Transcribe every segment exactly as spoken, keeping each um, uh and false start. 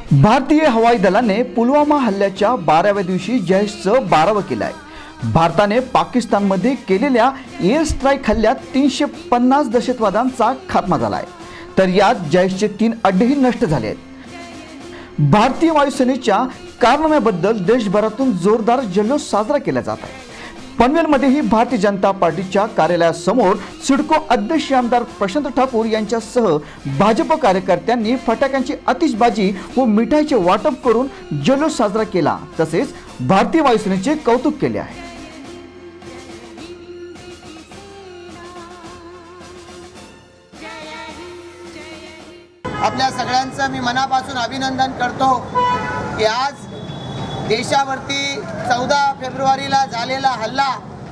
भारतीय हवाई दलाने पुलवामा हल्ल्याच्या बाराव्या दिवशी जयशचं बारावं केलं आहे। भारताने पाकिस्तानमध्ये केलेल्या एअर स्ट्राईक हल्ल्यात तीनशे पन्नास दहशतवाद्यांचा खात्मा झाला आहे, तर यात जयशचे तीन अड्डेही नष्ट झाले आहेत। भारतीय वायुसेनेच्या कारनाम्याबद्दल देशभरातून जोरदार जल्लोष साजरा केला जात आहे। पनवेलमध्येही भारतीय जनता पार्टीच्या कार्यालयासमोर सिडको अध्यक्ष आमदार प्रशांत ठाकूर यांच्यासह भाजप कार्यकर्त्यांनी फटाक्यांची आतिषबाजी व मिठाईचे वाटप करून जल्लोष साजरा केला, तसेच भारतीय वायुसेनेचे कौतुक केले आहे। आपल्या सगळ्यांचं मी मनापासून अभिनंदन करतो की आज देशावरती चौदा फेब्रुवारीला झालेला हल्ला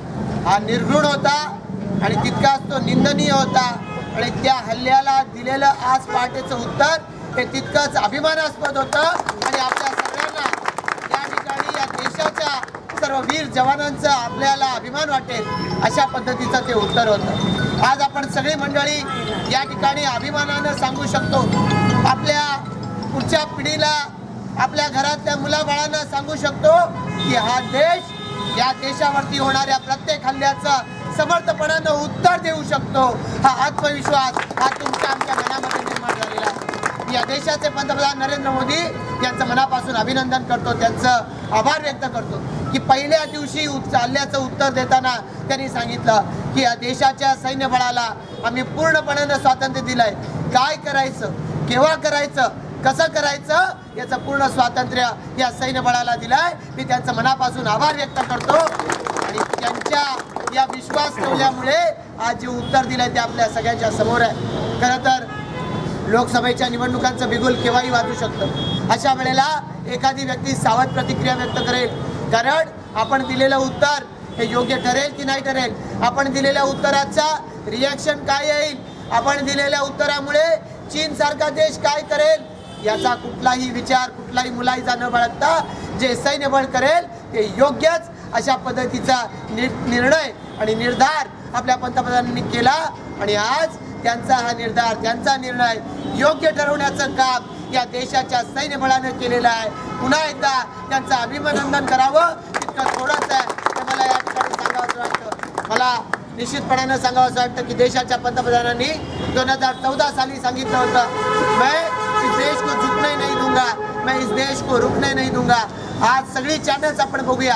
हा निर्घृण होता आणि तितकाच तो निंदनीय होता आणि त्या हल्ल्याला दिलेलं आज पहाटेचं उत्तर हे तितकंच अभिमानास्पद होतं आणि आपल्या सगळ्यांना या ठिकाणी या देशाच्या सर्व वीर जवानांचा आपल्याला अभिमान वाटेल अशा पद्धतीचं ते उत्तर होतं। आज आपण सगळी मंडळी या ठिकाणी अभिमानानं सांगू शकतो, आपल्या पुढच्या पिढीला आपल्या घरातल्या मुलाबाळांना सांगू शकतो की हा देश या देशावरती होणाऱ्या प्रत्येक हल्ल्याचं समर्थपणानं उत्तर देऊ शकतो। हा आत्मविश्वास हा तुमच्या आमच्या मनामध्ये निर्माण झालेला आहे। या देशाचे पंतप्रधान नरेंद्र मोदी यांचं मनापासून अभिनंदन करतो, त्यांचं आभार व्यक्त करतो की पहिल्या दिवशी हल्ल्याचं उत्तर देताना त्यांनी सांगितलं की या देशाच्या सैन्य बळाला आम्ही पूर्णपणे स्वातंत्र्य दिलंय, काय करायचं, केव्हा करायचं, कसं करायचं याचं पूर्ण स्वातंत्र्य या सैन्य बळाला दिलाय। मी त्यांचं मनापासून आभार व्यक्त करतो आणि त्यांच्या या विश्वास ठेवल्यामुळे आज जे उत्तर दिलंय ते आपल्या सगळ्यांच्या समोर आहे। खरं तर लोकसभेच्या निवडणुकांचं बिगुल केव्हाही वाजू शकतं, अशा वेळेला एखादी व्यक्ती सावध प्रतिक्रिया व्यक्त करेल, कारण आपण दिलेलं उत्तर हे योग्य ठरेल की नाही ठरेल, आपण दिलेल्या उत्तराचा रिॲक्शन काय येईल, आपण दिलेल्या उत्तरामुळे चीन सारखा देश काय करेल याचा कुठलाही विचार कुठलाही मुलायजा न बाळगता जे सैन्यबळ करेल ते योग्यच अशा पद्धतीचा निर्णय आणि निर्धार आपल्या पंतप्रधानांनी केला आणि आज त्यांचा हा निर्धार त्यांचा निर्णय योग्य ठरवण्याचं काम या देशाच्या सैन्यबळानं केलेलं आहे। पुन्हा एकदा त्यांचं अभिनंदन करावं इतकं थोडंच आहे ते मला या ठिकाणी सांगावंसं वाटतं। मला निश्चितपणानं सांगावंसं वाटतं की देशाच्या पंतप्रधानांनी दोन हजार चौदा साली सांगितलं होतं, मैं इस देश को झुकने नहीं दूंगा, मैं इस देश को रुकने नहीं दूंगा। आज सगळी चॅनल्स आपण बघूया,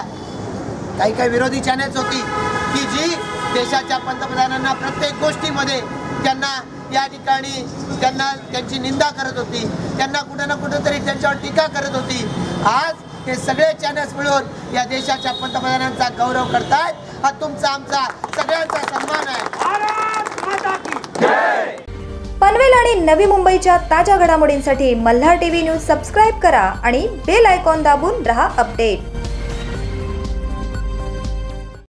काही काही विरोधी चॅनल्स होती की जी देशाच्या पंतप्रधानांना प्रत्येक गोष्टीमध्ये त्यांना या ठिकाणी त्यांना त्यांची निंदा करत होती, त्यांना कुठे ना कुठेतरी त्यांच्यावर टीका करत होती। आज हे सगळे चॅनल्स मिळून या देशाच्या पंतप्रधानांचा गौरव करतायत, हा तुमचा आमचा सगळ्यांचा सन्मान आहे। भारत माता की जय। पनवेल आणि नवी मुंबईच्या ताज्या घडामोडींसाठी मल्हार टीव्ही न्यूज सबस्क्राइब करा आणि बेल आयकॉन दाबून रहा अपडेट।